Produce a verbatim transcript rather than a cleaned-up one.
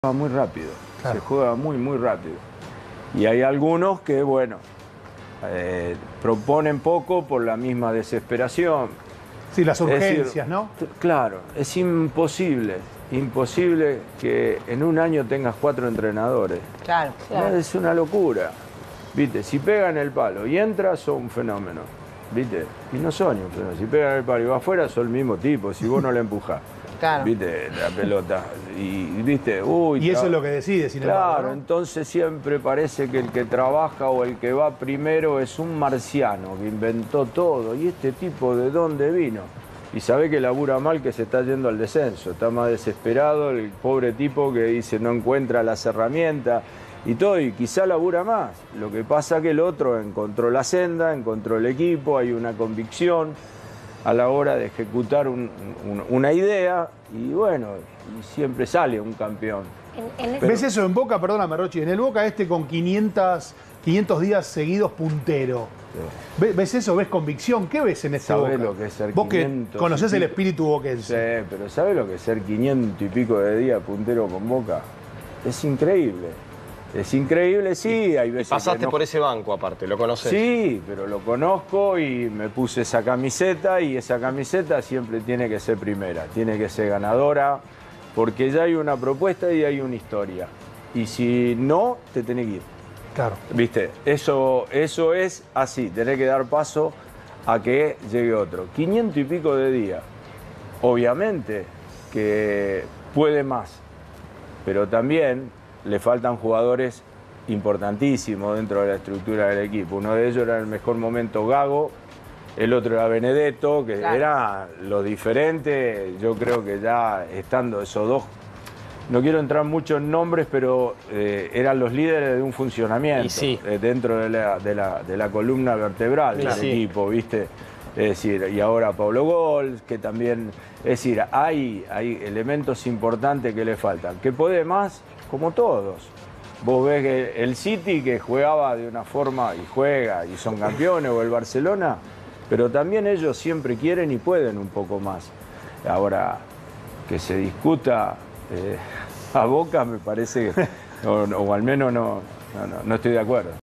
muy rápido, claro. se juega muy, muy rápido. Y hay algunos que, bueno, eh, proponen poco por la misma desesperación. Sí, las urgencias, es decir, ¿no? Claro, es imposible, imposible que en un año tengas cuatro entrenadores. Claro, claro. Es una locura, ¿viste? Si pegan el palo y entras, son un fenómeno, ¿viste? Y no son un fenómeno. Si pegan el palo y va afuera, son el mismo tipo, si vos no le empujás. Claro. ¿Viste? La pelota. Y, ¿viste? Uy, y eso es lo que decide, sin Claro, embargo, ¿no? entonces siempre parece que el que trabaja o el que va primero es un marciano que inventó todo. ¿Y este tipo de dónde vino? Y sabe que labura mal, que se está yendo al descenso. Está más desesperado el pobre tipo que dice no encuentra las herramientas y todo. Y quizá labura más. Lo que pasa que el otro encontró la senda, encontró el equipo, hay una convicción a la hora de ejecutar un, un, una idea y bueno, y siempre sale un campeón. En, en Pero, ¿ves eso en Boca? Perdóname, Rochi. En el Boca este con quinientos, quinientos días seguidos puntero. Sí. ¿Ves eso? ¿Ves convicción? ¿Qué ves en este Boca? Lo que es ser Vos que conocés el espíritu boquense. Sí, pero ¿sabés lo que es ser quinientos y pico de días puntero con Boca? Es increíble. Es increíble, sí, hay veces. Y pasaste que no... por ese banco aparte, ¿lo conoces? Sí, pero lo conozco y me puse esa camiseta y esa camiseta siempre tiene que ser primera, tiene que ser ganadora, porque ya hay una propuesta y hay una historia. Y si no, te tenés que ir. Claro. ¿Viste? Eso, eso es así, tenés que dar paso a que llegue otro. quinientos y pico de días. Obviamente que puede más, pero también le faltan jugadores importantísimos dentro de la estructura del equipo. Uno de ellos era en el mejor momento Gago, el otro era Benedetto, que claro. Era lo diferente. Yo creo que ya estando esos dos, no quiero entrar mucho en nombres, pero eh, eran los líderes de un funcionamiento sí. eh, dentro de la, de, la, de la columna vertebral sí, del sí. equipo, ¿viste? Es decir, y ahora Pablo Gol, que también, es decir, hay, hay elementos importantes que le faltan. ¿Que puede más? Como todos. Vos ves que el City, que jugaba de una forma y juega y son campeones, o el Barcelona, pero también ellos siempre quieren y pueden un poco más. Ahora, que se discuta eh, a Boca me parece, que, o, o al menos no, no, no, no estoy de acuerdo.